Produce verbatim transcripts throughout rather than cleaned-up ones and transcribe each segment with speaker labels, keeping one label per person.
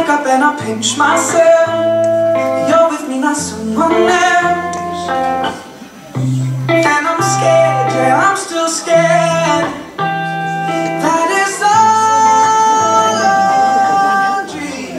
Speaker 1: wake up and I pinch myself. You're with me, not someone else. And I'm scared, yeah, I'm still scared. That is all a dream.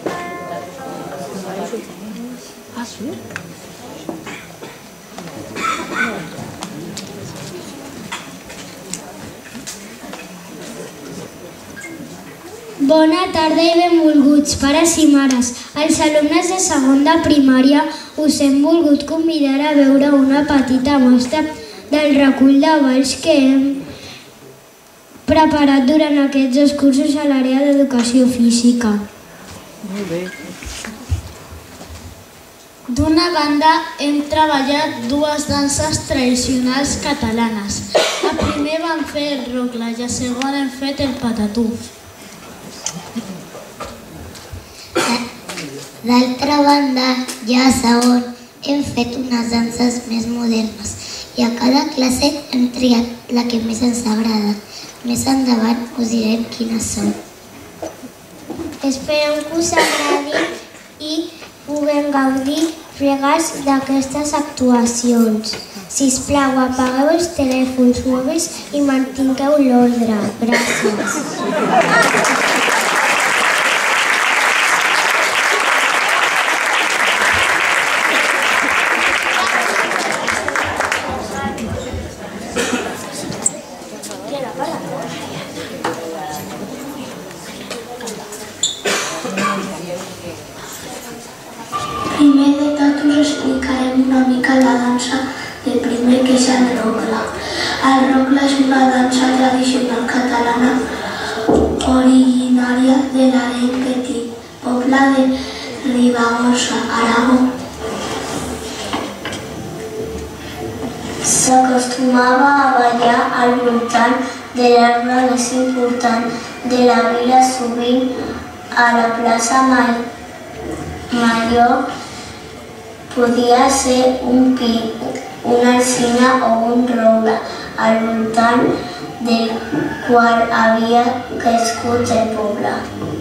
Speaker 2: Bona tarda i benvolguts, pares i mares. Els alumnes de segon de primària us hem volgut convidar a veure una petita mostra del recull de balls que hem preparat durant aquests dos cursos a l'àrea d'educació física.
Speaker 3: Molt bé.
Speaker 4: D'una banda, hem treballat dues danses tradicionals catalanes. A primer vam fer el rogle i a segon hem fet el patatús.
Speaker 5: D'altra banda, ja a segon hem fet unes danses més modernes i a cada classe hem triat la que més ens ha agradat. Més endavant us direm quines són.
Speaker 2: Esperem que us agradin i puguem gaudir plegats d'aquestes actuacions. Sisplau, apagueu els telèfons mòbils i mantingueu l'ordre. Gràcies.
Speaker 6: Primer de tot us explicarem una mica la dansa de primer, que és el rogle. El rogle és una dansa tradicional catalana originària de l'Arenquetí, poble de Ribagorça, Aragó. S'acostumava a ballar al voltant de l'arbre més important de la vila, sovint a la plaça Major. Podia ser un pi, una alzina o un roure, al voltant del qual havia crescut el poble.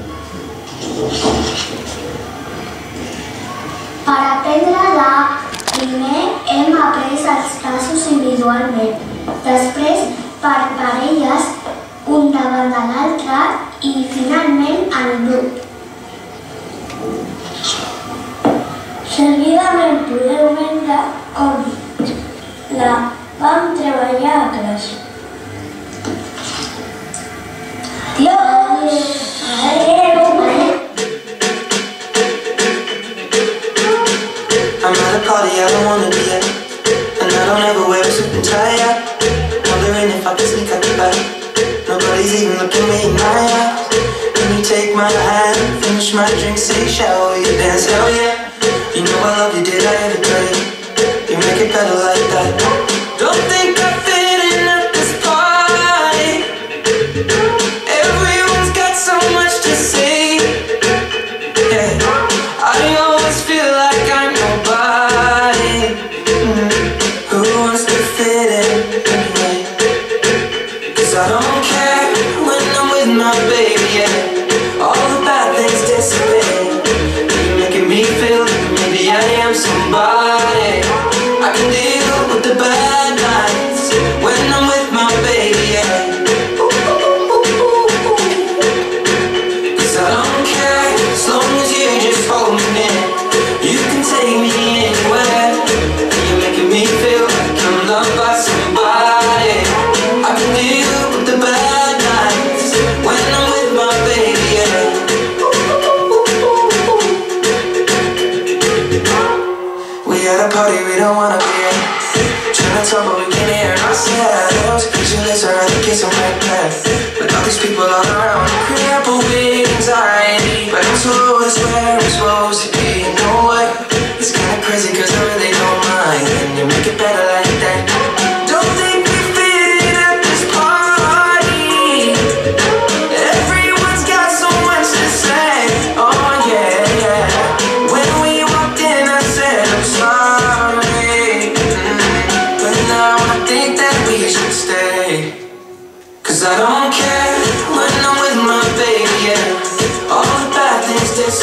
Speaker 2: Per aprendre-la, primer hem après els passos individualment, després per parelles, un davant de l'altre i finalment en grup.
Speaker 6: Seguidament podeu veure com la vam treballar a classe. Adiós! Adéu!
Speaker 1: I'm at a party I don't wanna be at, and I don't ever wear a suit and tie. Yeah. Wondering if I can sneak out the back. Nobody's even looking me in my eyes. Can you take my hand, finish my drink, say shall we dance? Hell yeah. You know I love you, did I ever tell you? You make it better like that. Don't think I fit in at this party. Everyone's got so much to say. Yeah. I always feel like I'm nobody. Mm. Who wants to fit in anyway? Cause I don't care when I'm with my baby, yeah. All the bad things dissipate. You're making me feel like maybe I am somebody. I can deal with the bad nights when I'm with my baby, yeah. Cause I don't care as long as you just hold me near. You can take me anywhere. You're making me feel like I'm loved by somebody. I can deal with the bad nights when I'm with my baby, yeah. We at a party we don't wanna be at. Trying to talk but we can't hear ourselves. Pictureless or other kids on my path. With all these people all around, crippled with anxiety. But I'm told it's where I'm supposed to be. You know what? It's kinda crazy cause I really don't mind. Can you make it better like that? Don't think we fit in at this party. Everyone's got so much to say. Oh yeah, yeah. When we walked in I said I'm sorry. Mm-hmm. But now I think that we should stay. Cause I don't care when I'm with my baby, yeah. All the bad things disappear.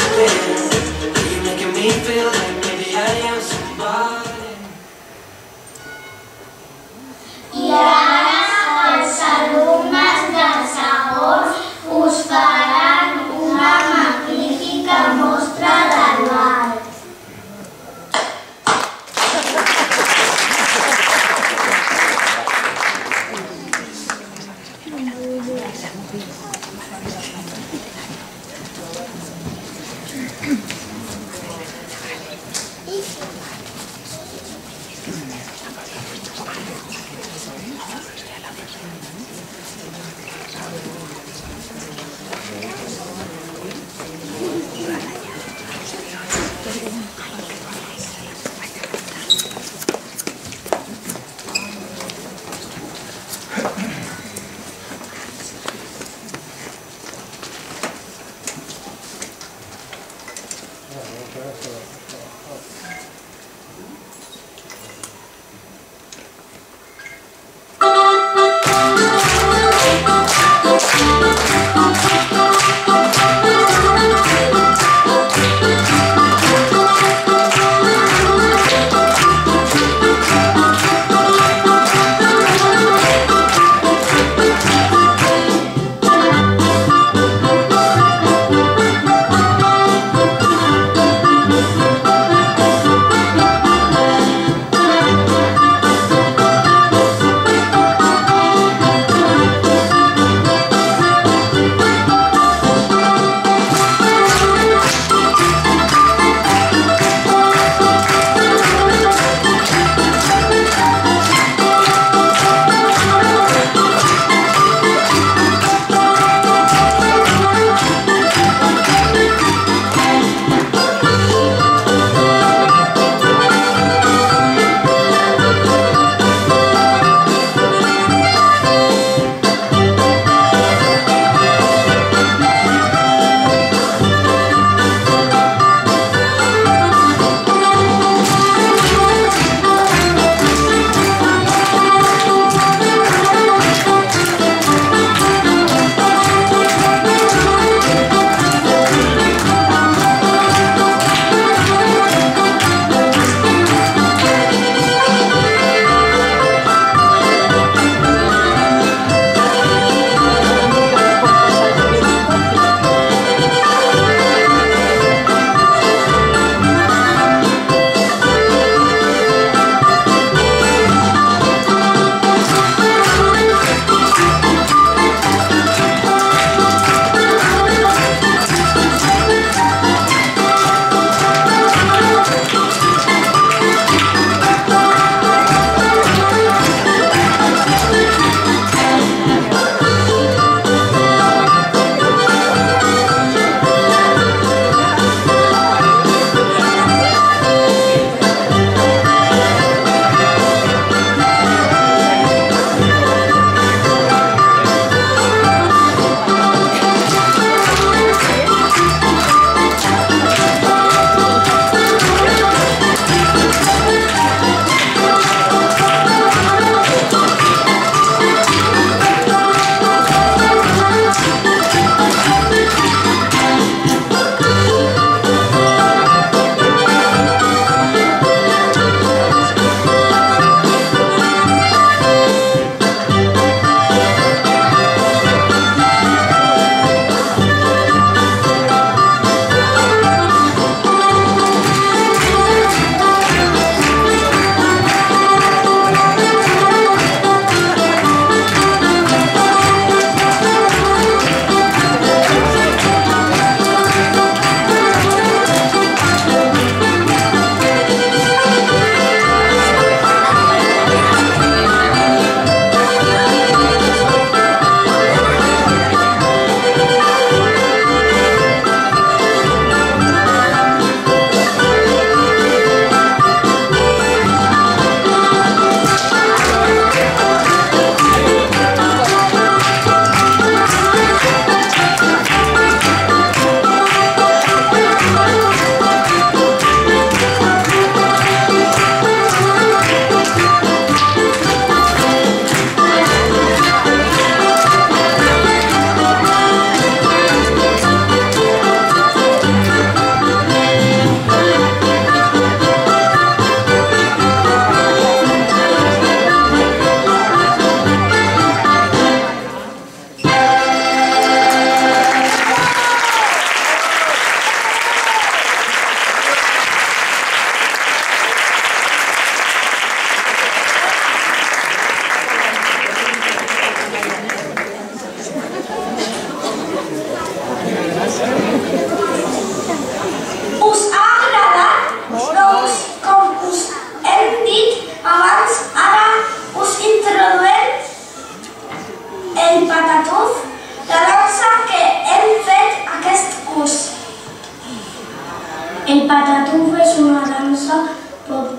Speaker 6: El patatús és una dansa pop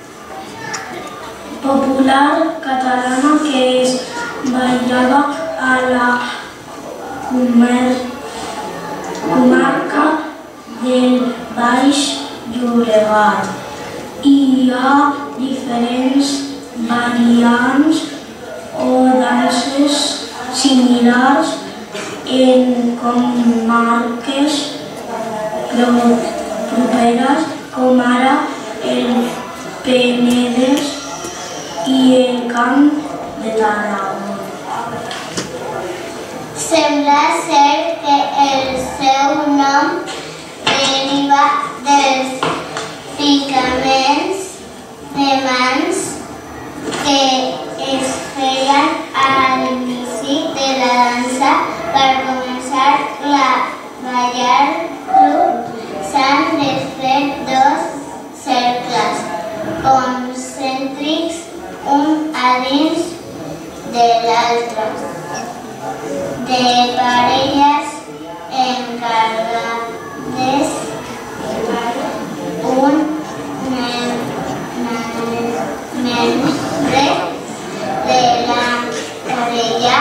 Speaker 6: popular catalana que es ballava a la comarca del Baix
Speaker 2: part. Hi ha diferents variants o danses similars en comarques properes com ara el Penedès i el Camp de Tarragona.
Speaker 6: Sembla ser que el seu nom deriva dels ficaments de mans que es feien a l'inici de la dansa. Per començar a ballar-lo s'han de fer dos cercles concèntrics, un a dins de l'altre, de parelles encarregades. Un membre de la parella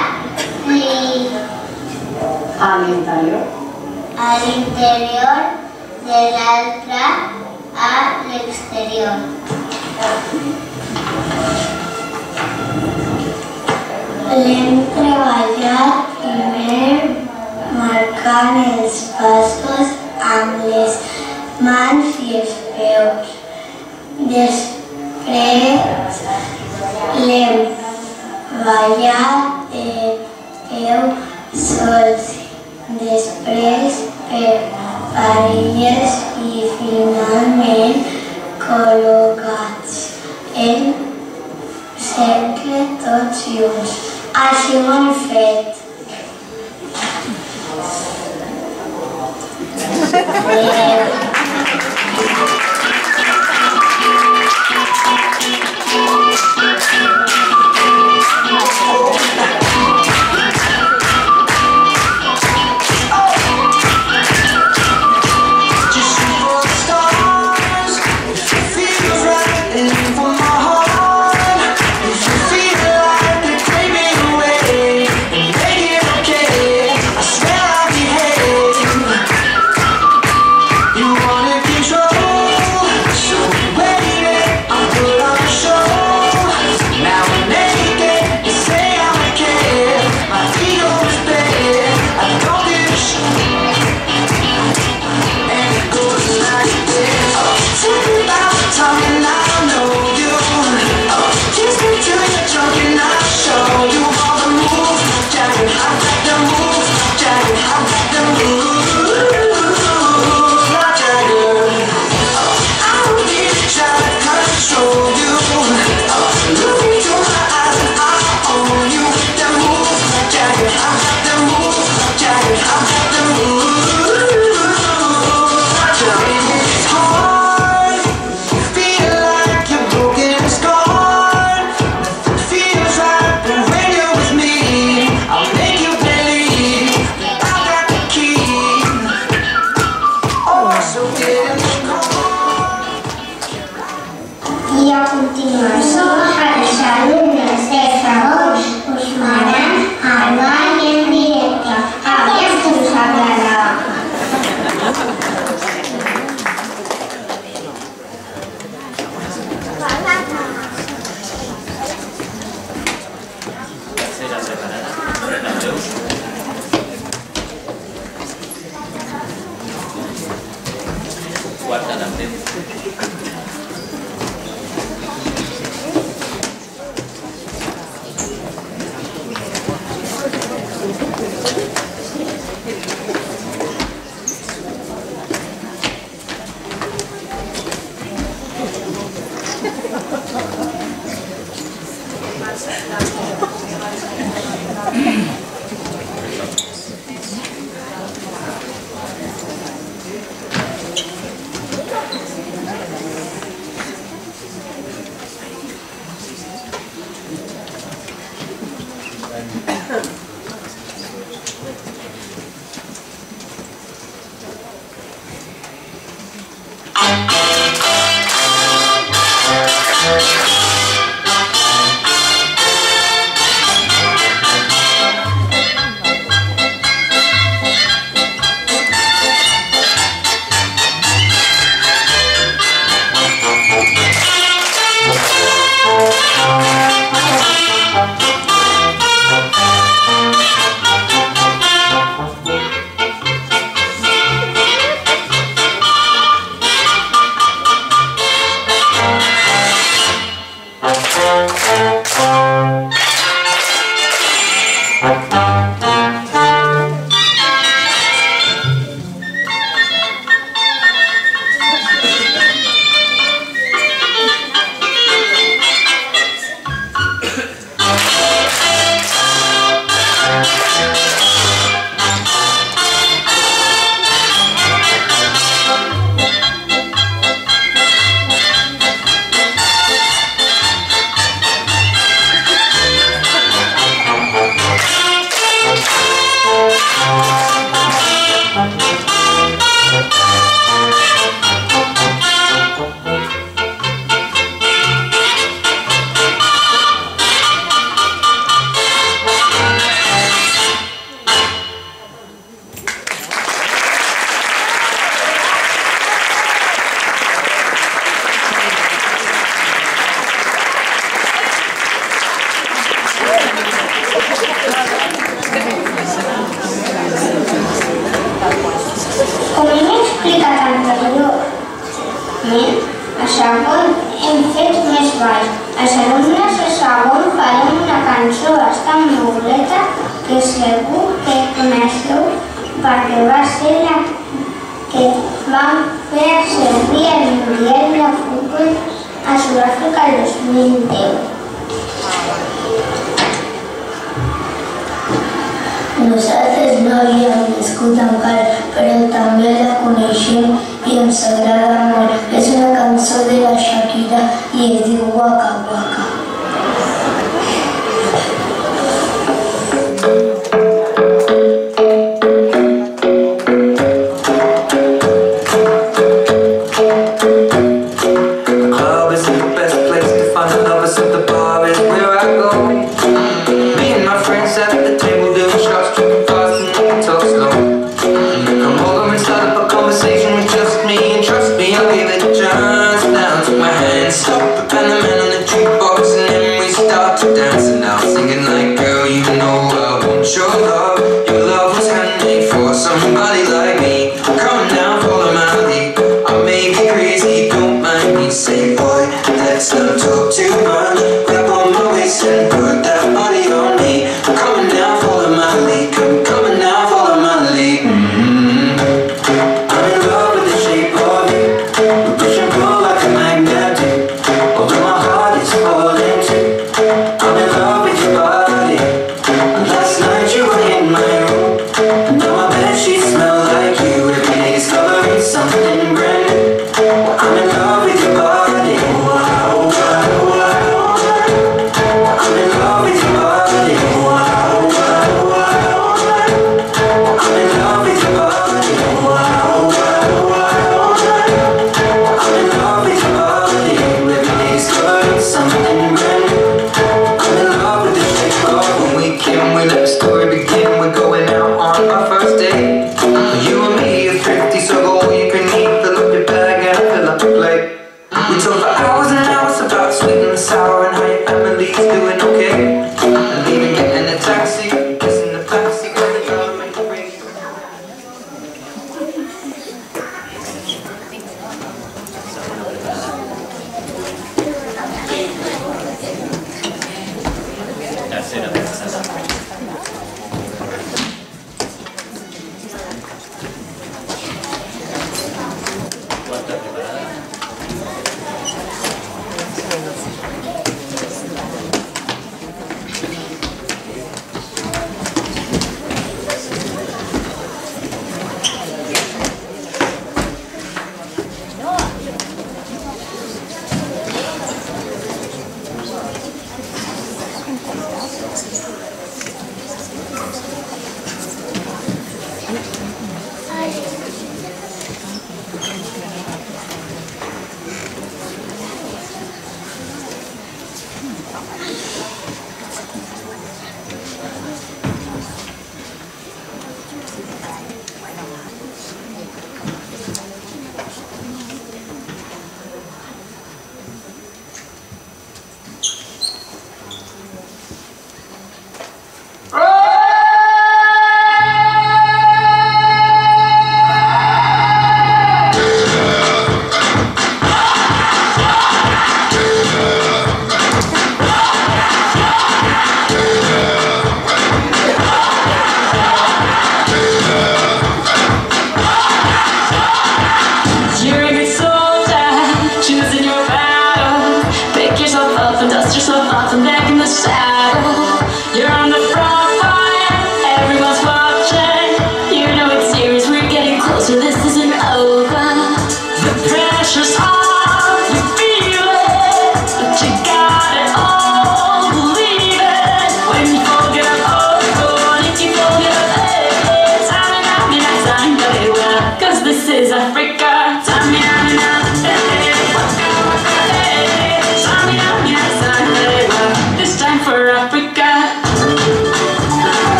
Speaker 3: a l'interior
Speaker 6: a l'interior de l'altre a l'exterior. L'hem treballat primer marcant els passos amb les mans i els peus. Després l'hem ballat de peu sols, després per parelles i finalment col·locats en cercle tots junts. Així ho hem fet. coneixement, a segon hem fet més balls. Els alumnes a segon farem una cançó bastant moguleta que segur que coneixeu perquè va ser la que van fer servir el Mundial de Futbol a Sud-àfrica el dos mil deu. Nosaltres no havíem viscut encara, però també la coneixem i ens agrada molt. És una cançó de la Shakira i es diu Waka Waka.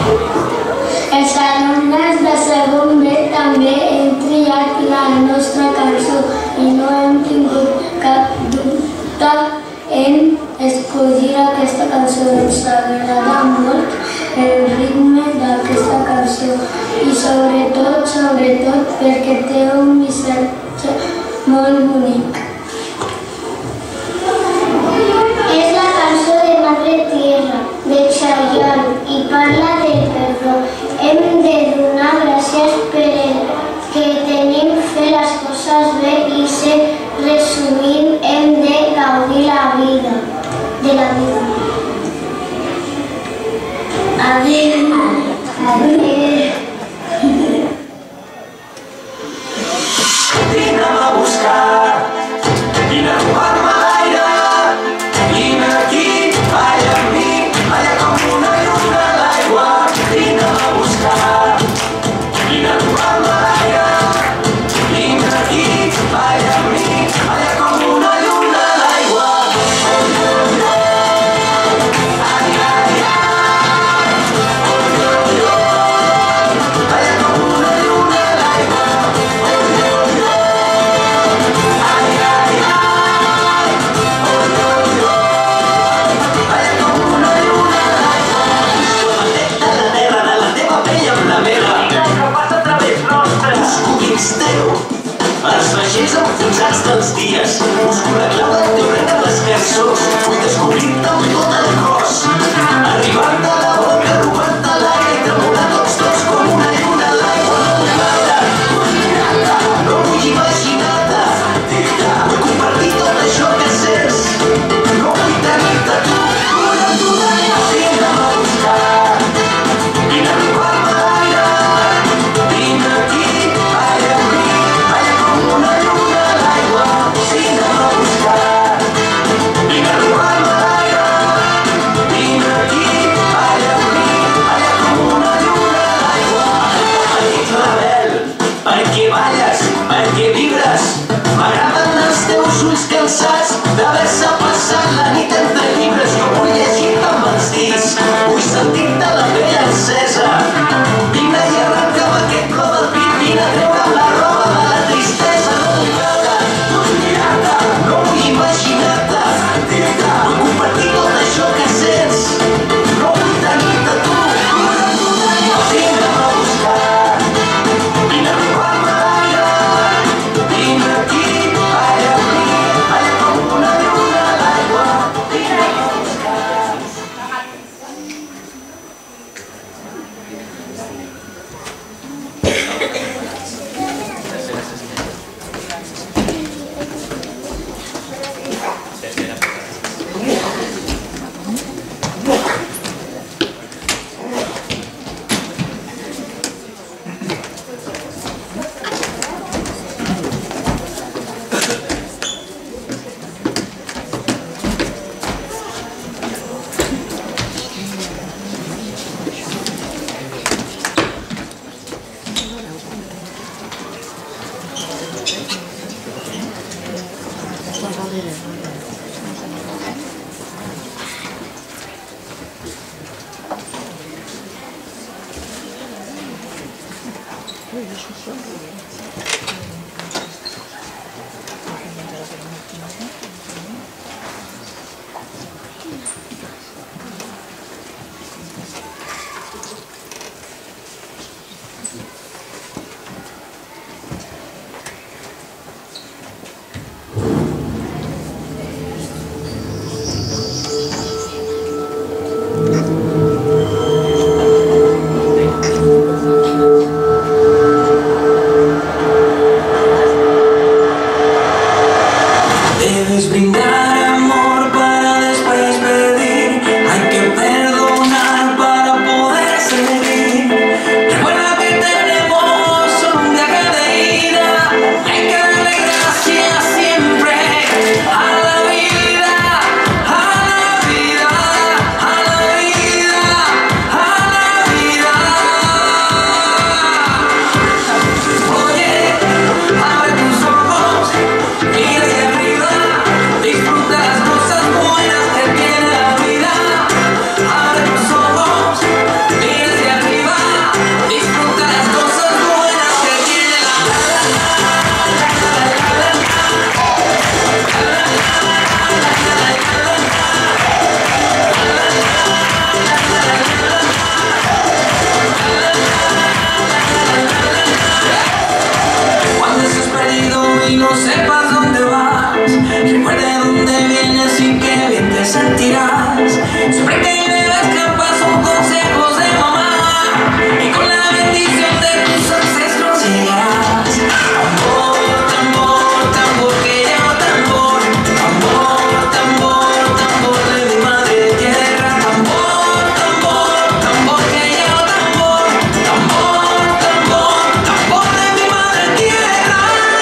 Speaker 2: Els alumnes de segon B també hem triat la nostra cançó i no hem tingut cap dubte en escollir aquesta cançó. Ens agrada molt el ritme d'aquesta cançó i sobretot, sobretot perquè té un missatge molt bonic. És la cançó de Madre Tierra, de Chayanne, i parla del perdó. Hem de donar gràcies perquè tenim fer les coses bé i ser resumint hem de gaudir la vida, de la vida. Adéu. Adéu.
Speaker 1: Vine'm a buscar, vine a robar-me l'aire, vine aquí, balla amb mi, balla com una lluna a l'aigua. Vine'm a buscar, vine a robar-me l'aire, vine aquí, balla amb mi, balla com una lluna a l'aigua. Oh, oh, oh, ai, ai, ai, oh, oh, oh, balla com una lluna a l'aigua. Els vaixells enfonsats dels dies, busco la clau del teu regne en les cançons, vull descobrir-te amb tot el cos, arribar-te a la boca, robar-te l'aire i tremolar tots tots com una lluna a l'aigua. No vull mirar-te, no vull imaginar-te, vull compartir tot això que sents, no vull tenir-te tu, una tu d'allò. Vine'm a buscar, vine a robar-me l'aire, vine aquí, balla amb mi, balla com una lluna a l'aigua. Vine'm a buscar, vine a robar-me l'aire, vine aquí, balla amb mi, balla com una lluna a l'aigua. Petit rebel, per què balles, per què vibres? M'agraden els teus ulls cansats d'haver-se passat la nit entre llibres. Jo vull llegir-te amb els dits, vull sentir-te la pell encesa. Vine i arrenca'm aquest plor del pit, vine a treure'm la roba de la tristesa. No vull veure, no vull mirar-te, no vull imaginar-te, vull compartir tot això que sents, no vull tenir-te tu, una tu d'allò. Vine'm a buscar, vine a robar-me l'aire, vine aquí, balla amb mi, balla com una lluna a l'aigua. Vine'm a buscar. Siempre que me ves capaz son consejos de mamá, y con la bendición de tus ancestros llegarás. Tambor, tambor, tambor que llama tambor. Tambor, tambor, tambor de mi madre tierra. Tambor, tambor, tambor que llama tambor. Tambor, tambor, tambor de mi madre tierra.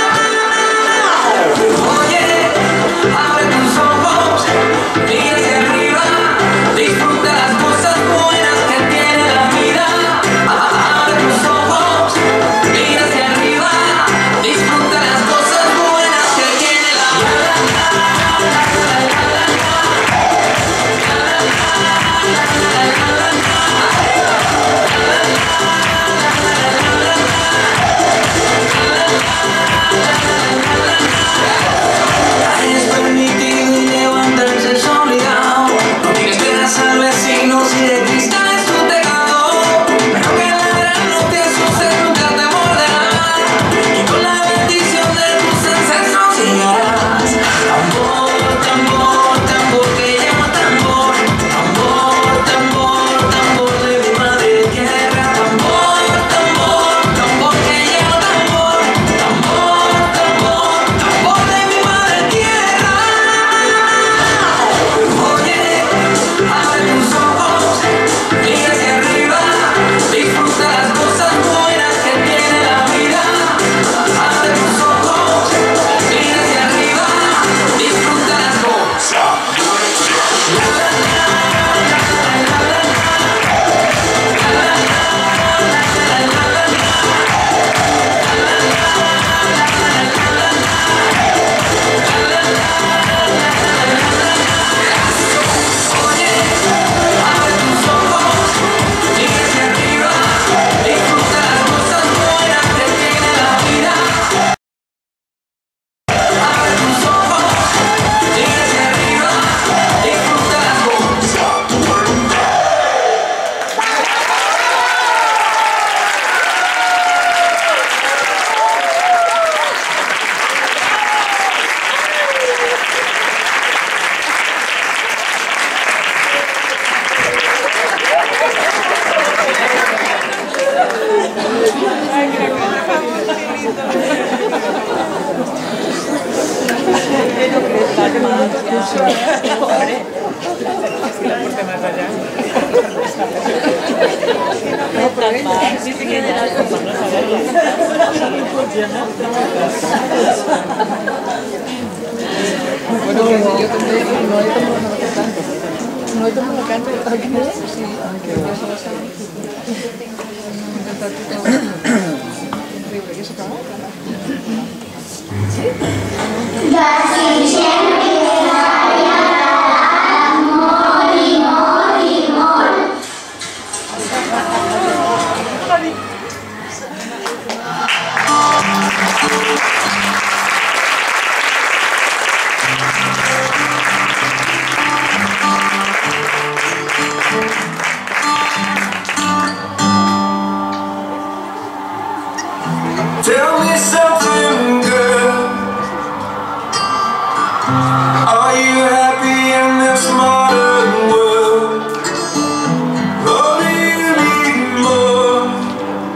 Speaker 1: Oye, abre tus ojos, mira hacia arriba, disfruta las cosas buenas que tiene la vida. Abre tus ojos, mira hacia arriba, disfruta las cosas buenas que tiene la vida. Es permitido y levantarse es obligado. No tienes penas al vecino si de cristal es tu tejado. Pero que la gran no te asustes, nunca te morderá. Y con la bendición de tus ancestros llegarás. Tambor, tambor, tambor que llama tambor. Tambor, tambor, tambor de mi madre tierra. Tambor, tambor, tambor que llama tambor. Tambor, tambor, tambor de mi madre tierra. Oye, abre tus ojos, mira hacia arriba, disfruta las cosas buenas que tiene la vida. Abre tus ojos, mira hacia arriba, disfruta las cosas. Oye, abre tus ojos, mira hacia arriba, disfruta las cosas buenas que tiene la vida. Abre tus ojos, mira hacia arriba, disfruta las cosas. Tell me something, girl. Are you happy in this modern world? Or do you need more?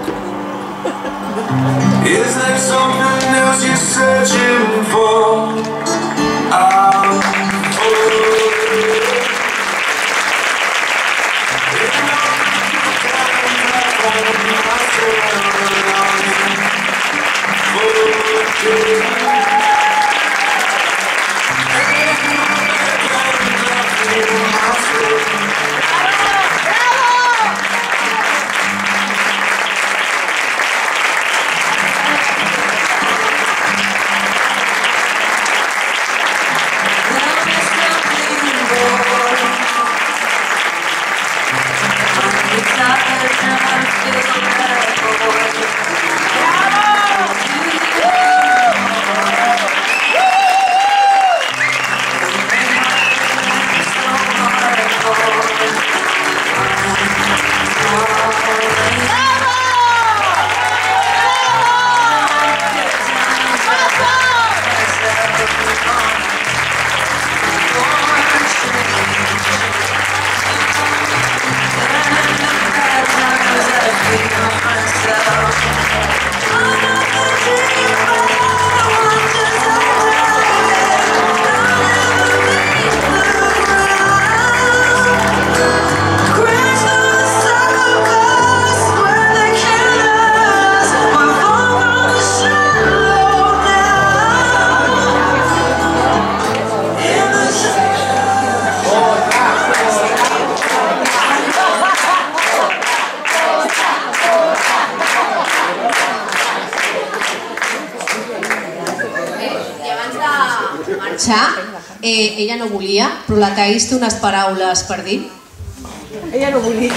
Speaker 7: marxar. Eh, ella no volia, però la Thaís té unes paraules per dir.
Speaker 8: Ella no volia.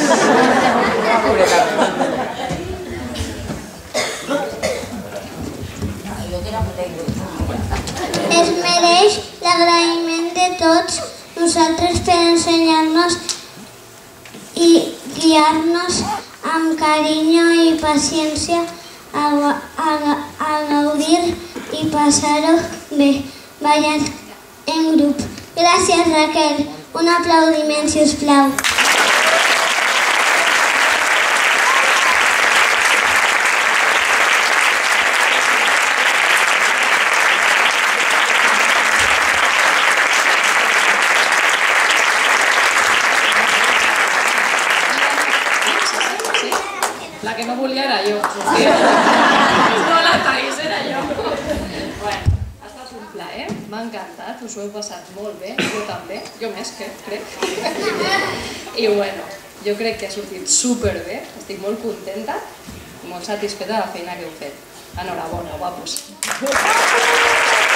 Speaker 2: Es mereix l'agraïment de tots nosaltres per ensenyar-nos i guiar-nos amb carinyo i paciència a, a, a gaudir i passar-ho bé, ballant en grup. Gràcies, Raquel. Un aplaudiment, si us plau.
Speaker 3: La que no volia era jo. No, la Thaís era jo. Bueno, ha estat un plaer, m'ha encantat, us ho heu passat molt bé, jo també, jo més, que crec. I bueno, jo crec que ha sortit superbé, estic molt contenta i molt satisfeta de la feina que heu fet. Enhorabona, guapos.